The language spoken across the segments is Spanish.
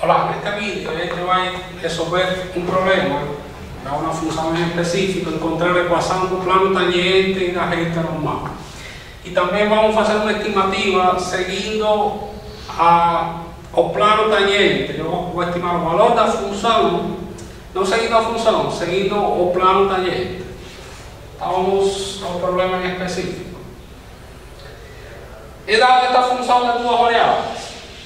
Hola, en este vídeo te va a resolver un problema para una función en específico, encontrar la ecuación del plano tangente y la recta normal. Y también vamos a hacer una estimativa seguindo o plano tangente. Yo voy a estimar el valor de la función, no seguindo a función, seguindo o plano tangente. Vamos a un problema en específico. He dado esta función de dos variables.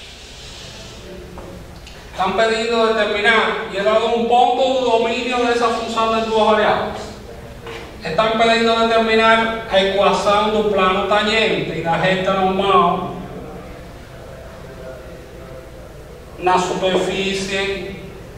Están pidiendo determinar y he dado un punto de dominio de esa función de dos variables. Están pidiendo determinar la ecuación del plano tangente y la recta normal na superficie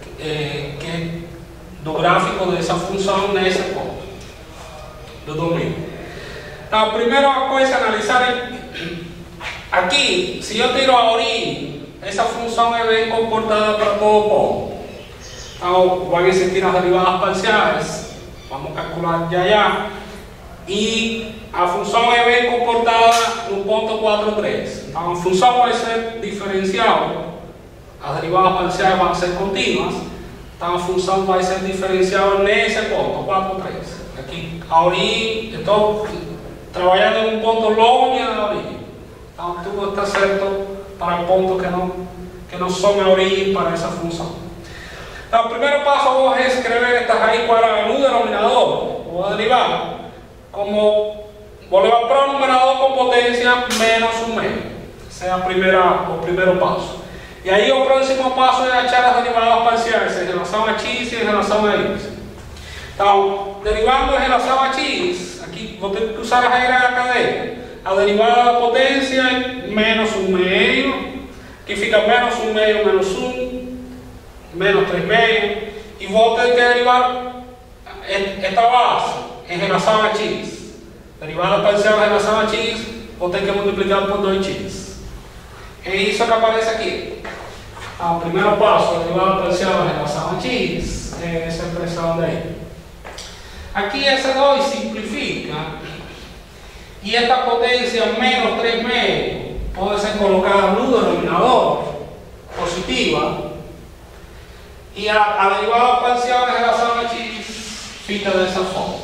do gráfico de esa función nesse ponto do domínio. Então, a primeira coisa a analisar é aqui, se eu tiro a origem, essa função é bem comportada para todo ponto. Então, vão existir as derivadas parciais, vamos calcular já. E a função é bem comportada no ponto 4, 3. Então, a função vai ser diferencial, as derivadas parciais vão ser contínuas. Então, a função vai ser diferencial nesse ponto, 4, 3. Aqui, a origem, estou trabalhando em um ponto longe da origem. Então, tudo está certo para o ponto que não some a origem para essa função. Então, o primeiro passo, eu vou reescrever esta raiz quadrada no denominador, vou derivar, como vou levar para o numerador com potência menos 1 meio. Esse é o primeiro passo. E aí, o próximo passo é achar as derivadas parciais em relação a x e em relação a y. Então, derivando em relação a x, aqui vou ter que usar a regra da cadeia. A derivada da potência é menos 1 meio, que fica menos 1 meio menos 1, menos 3 meio, e vou ter que derivar esta base em relação a x. Derivada parcial em relação a x, vou ter que multiplicar por 2x. É isso que aparece aqui. Então, o primeiro passo, a derivada parcial em relação a x, é essa expressão daí. Aqui essa 2 simplifica. E esta potência menos 3 meio pode ser colocada no denominador, positiva, e a derivada parcial em relação a x fica dessa forma.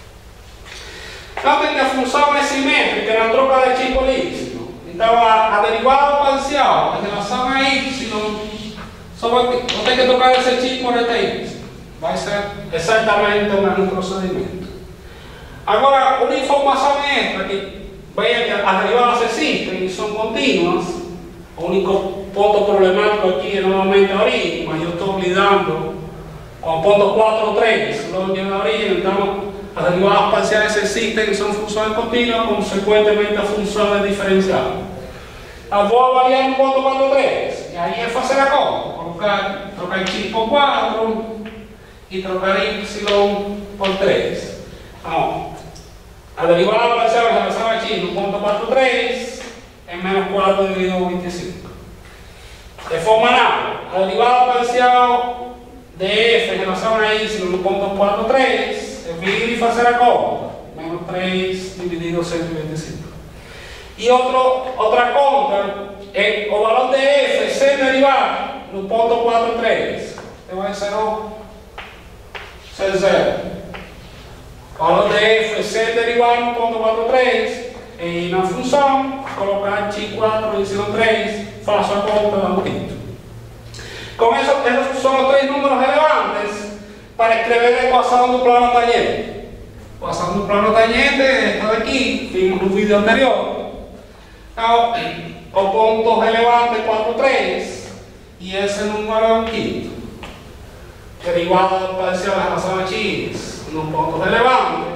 Notem que a função é simétrica na troca de x por y. Então a derivada parcial em relação a y, só vou ter que trocar esse x por este y. Vai ser exatamente o mesmo procedimento. Agora, uma informação extra que veja que as derivadas existem e são contínuas. O único ponto problemático aqui é novamente a origem, mas eu estou lidando com o ponto 4, 3, longe da origem. Então, as derivadas parciais existem e são funções contínuas, consequentemente a função é diferencial. Então, vou avaliar no ponto 4, 3, e aí é fazer a conta, trocar x por 4 e trocar y por 3. Então, a derivada parcial em relação a x no ponto 4, 3 é menos 4 dividido por 25. De forma análoga, a derivada parcial de f em relação a y no ponto 4, 3 é vir e fazer a conta. Menos 3 dividido por 125. E outra conta é o valor de f sem derivar no ponto 4, 3. Então vai ser zero. O valor de f sem derivar no ponto 4, 3 e na função, colocar x4 e y3, faço a conta da multidão. Com isso, esses são os 3 números relevantes para escrever a equação do plano tangente. A equação do plano tangente é esta daqui, vimos no vídeo anterior. Então, o ponto relevante é 4, 3 e esse número é o quinto. Derivada parcial em relação a x no ponto relevante,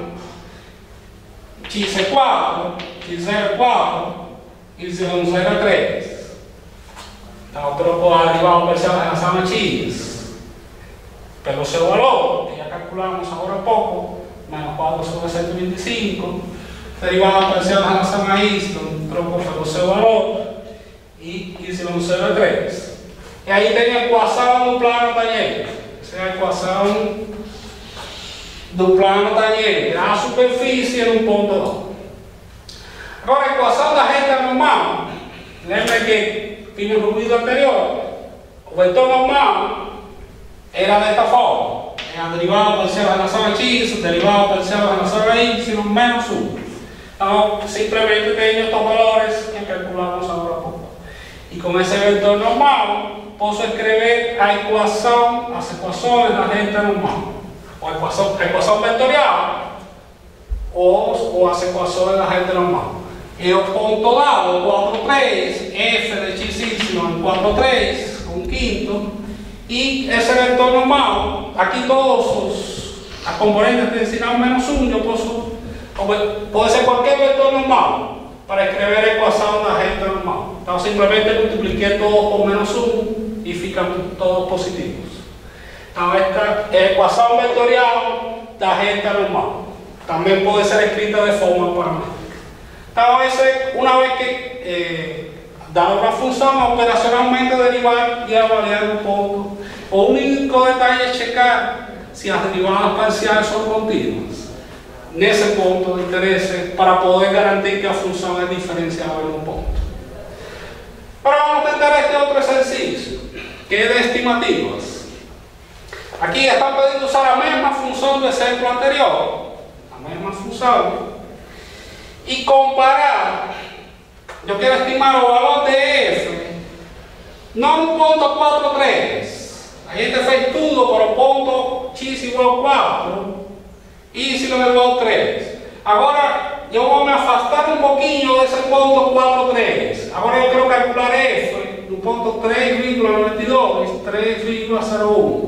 x é 4, x0 é 4, y0 é 3. Então, troco a derivada parcial em relação a x pelo seu valor, que já calculamos agora há pouco, menos 4 sobre 125. Derivada parcial em relação a y, troco pelo seu valor, e y0 é 3. E aí tem a equação do plano tangente. Essa é a equação do plano tangente, a superfície no ponto 2. Agora, a equação da reta normal, lembra que vimos no vídeo anterior, El vector normal era de esta forma. Derivado parcial de la zona x, derivado parcial de la zona y menos 1. Entonces, simplemente tengo estos valores que calculamos ahora poco. Y con ese vector normal, puedo escribir las ecuaciones de la gente normal. O ecuación vectorial, o las ecuaciones de la gente normal. El punto dado, 4, 3, f de x y en 4, 3, un quinto. Y ese vector normal, aquí todos las componentes de densidad menos 1, yo puedo ser cualquier vector normal para escribir la ecuación de la gente normal. Entonces simplemente multipliqué todos por menos 1 y fican todos positivos. Entonces esta ecuación vectorial de la gente normal también puede ser escrita de forma paramétrica. Entonces una vez que dado una función, operacionalmente derivar y avaliar un poco. O un único detalle es checar si las derivadas parciales son continuas. En ese punto de interés para poder garantizar que la función es diferenciable en un punto. Ahora vamos a intentar este otro ejercicio, que es de estimativas. Aquí están pidiendo usar la misma función del ejemplo anterior, la misma función, y comparar. Yo quiero estimar el valor de f, no en un punto 4, 3. Ahí te fue todo por el punto x igual 4 y si lo igual 3. Ahora yo voy a afastar un poquillo de ese punto 4, 3. Ahora yo quiero calcular f en un punto 3,92, 3,01.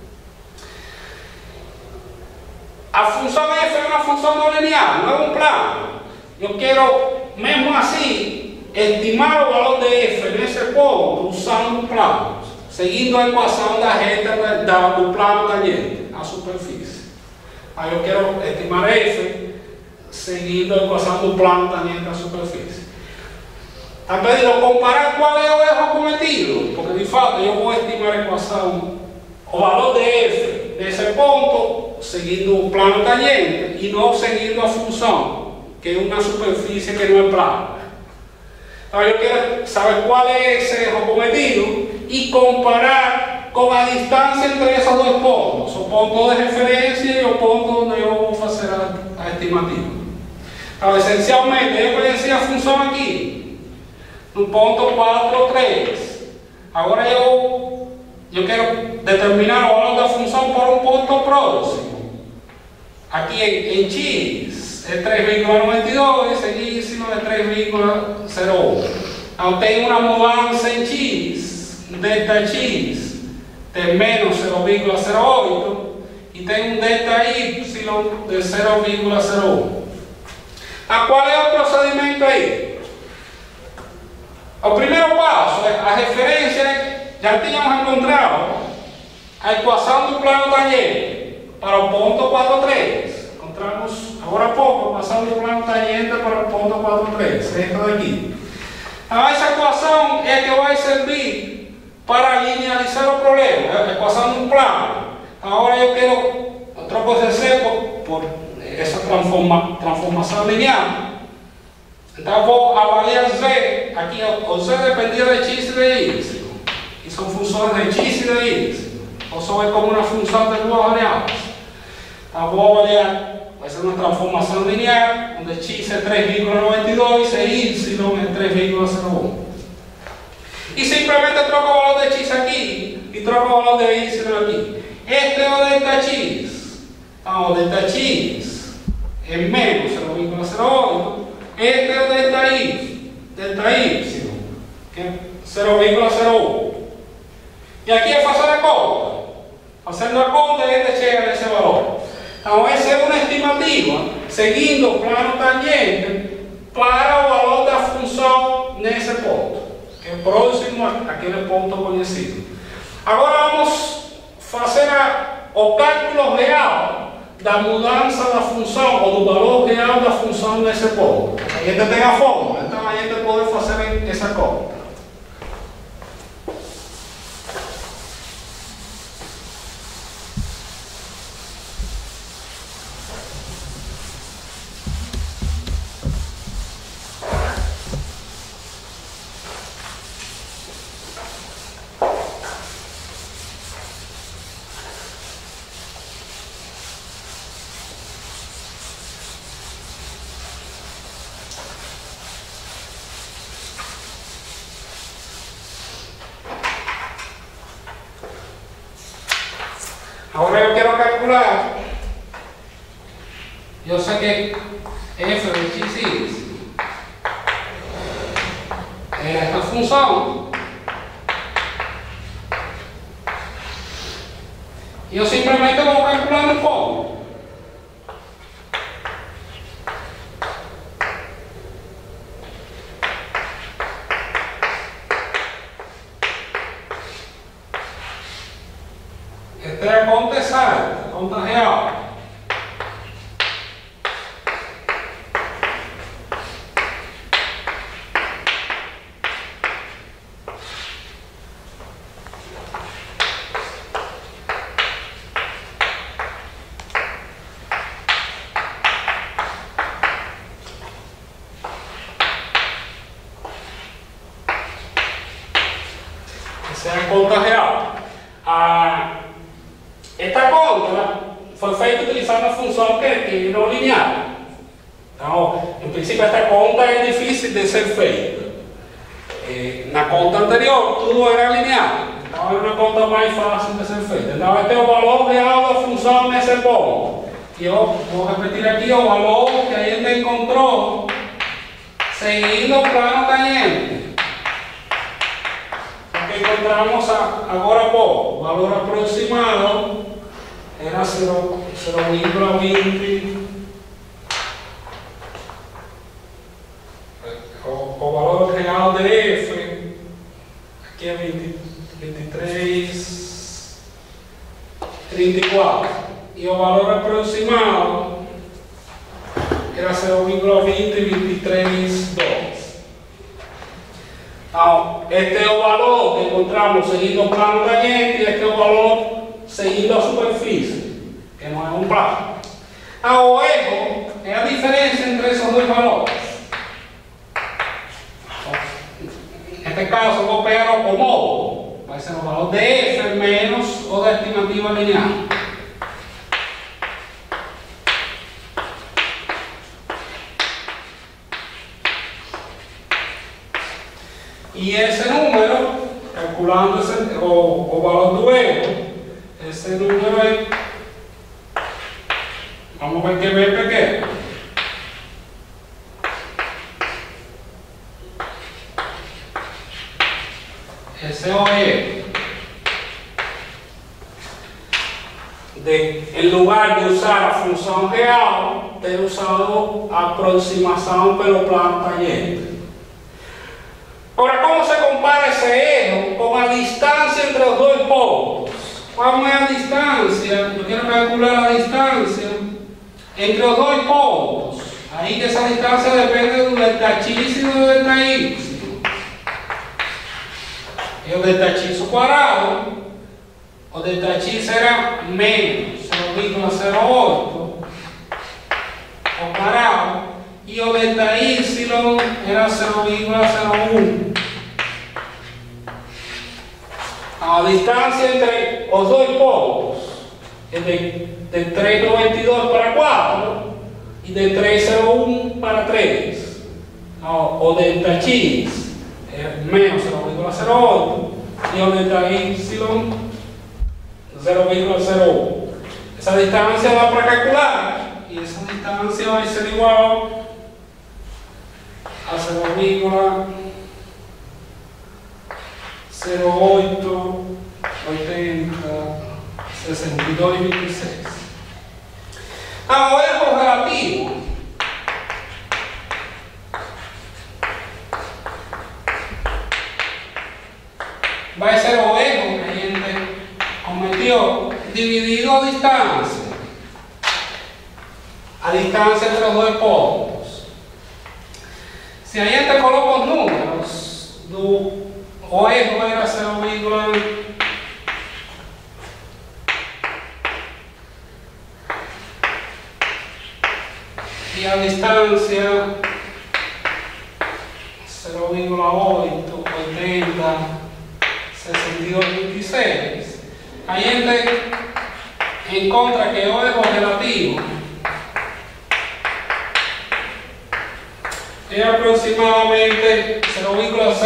La función f es una función no lineal, no es un plano. Yo quiero, mismo así, estimar el valor de f en ese punto usando un plano, seguindo la ecuación de la gente del plano tangente a superficie. Ahí yo quiero estimar f seguindo la ecuación del plano tangente a superficie. También digo comparar cuál es el eje cometido, porque de facto yo voy a estimar la ecuación o valor de f de ese punto seguindo un plano tangente y no seguindo la función, que es una superficie que no es plana. Ahora yo quiero saber cuál es ese eje cometido y comparar con la distancia entre esos dos puntos, o puntos de referencia y los puntos donde yo voy a hacer la estimativa. Ahora, esencialmente, yo voy a decir la función aquí, un punto 4, 3. Ahora yo quiero determinar el valor de la función por un punto próximo. Aquí en x es 3,92 y en y es 3,01. Ahora tengo una mudanza en x, delta x de menos 0,08 y tengo un delta y de 0,01. ¿A cuál es el procedimiento ahí? El primer paso es la referencia, ya teníamos encontrado la ecuación del plano tangente para el punto 4,3. Encontramos ahora poco la ecuación del plano tangente para el punto 4,3, esto de aquí. Ahora esa ecuación es que va a servir para linealizar el problema, la ecuación de un plano. Ahora yo quiero otro proceso por esa transformación lineal. Entonces voy a variar z, aquí o z dependía de x y de y, y son funciones de x y de y, o son es como una función de dos variables. Entonces voy a variar, va a ser una transformación lineal, donde x es 3,92 y y es 3,01. Y simplemente troco el valor de x aquí y troco el valor de y aquí. Este es delta x, delta x es menos 0,08. Este es delta y, que es 0,01. Y aquí es hacer la conta. Haciendo la conta, este llega a ese valor. Ahora, esa es una estimativa, siguiendo plano tangente, para el valor de la función en ese punto, que próximo a aquel punto conocido. Ahora vamos a hacer o cálculo real da mudança da função ou do valor real da função nesse ponto. A gente tem a fórmula, então a gente pode fazer essa conta. Ahora yo quiero calcular, yo sé que f de x era esta función. Yo simplemente voy calculando un poco. Este es a conta exacta, a conta real. Esa es a conta real. Esta conta foi feita utilizando a função que não linear. Então, em princípio, esta conta é difícil de ser feita. Na conta anterior, tudo era linear. Então, é uma conta mais fácil de ser feita. Então, este é o valor real da função nesse ponto. E eu vou repetir aqui o valor que a gente encontrou seguindo o plano tangente. Que encontramos agora há pouco. O valor aproximado era 0,20. O valor real de F aqui é 23,34. E o valor aproximado era 0,2023,2. Então, este é o valor que encontramos seguindo o plano tangente e este é o valor seguindo a superfície, que não é um plano. Então, o erro é a diferença entre esses dois valores. Neste caso, eu vou pegar o módulo, vai ser o valor de F menos o da estimativa linear. E esse número, calculando o valor do erro, esse número é, vamos ver que é bem pequeno. Esse é o erro. Em lugar de usar a função real, ter usado a aproximação pelo plano tangente. Agora, como se compara esse erro com a distância entre os dois pontos? Qual é a distância? Eu quero calcular a distância entre os dois pontos. Aí que essa distância depende do delta x e do delta y. E o delta x ao quadrado, o delta x era menos 0,08 ao quadrado. E o delta y era 0,01. A distância entre os dois pontos é de 3,92 para 4 e de 3,01 para 3. O delta x é menos 0,08 e o delta y 0,01. Essa distância dá para calcular e essa distância vai ser igual a 0,08806226. O erro relativo vai ser o erro que a gente cometeu dividido a distância entre os dois pontos. Se a gente coloca os números, o erro era 0,08 e a distância 0,8806226. A gente encontra que o erro relativo é aproximadamente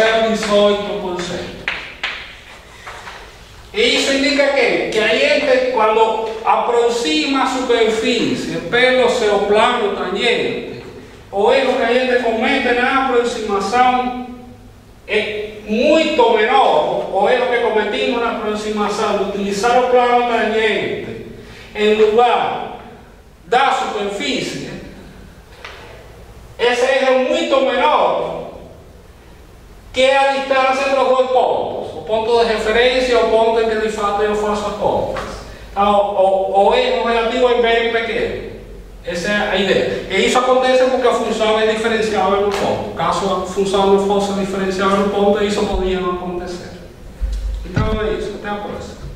0,018%. E isso indica que a gente quando aproxima a superfície pelo seu plano tangente, o erro que a gente comete na aproximação é muito menor. O erro que cometimos na aproximação de utilizar o plano tangente em lugar da superfície, esse erro é muito menor que a distância entre os dois pontos, o ponto de referência e o ponto em que de fato eu faço as contas. Então, o erro relativo é bem pequeno. Essa é a ideia. E isso acontece porque a função é diferenciável no ponto. Caso a função não fosse diferenciável no ponto, isso poderia não acontecer. Então é isso. Até a próxima.